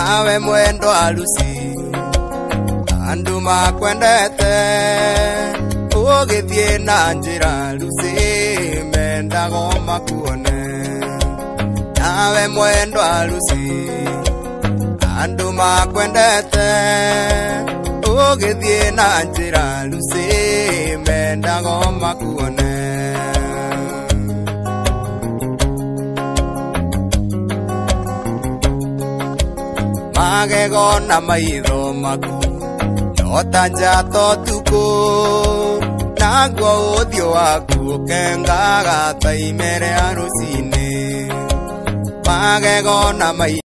nawe mwendo alusi andu makwendete ugithie na njira lusi mendago makuone nawe mwendo alusi andu makwendete ugithie na njira lusi mendago makuone magego na maitho maku nyota njato tuku naguo uthio waku ukengaga ta imere ya rucini magego na maitho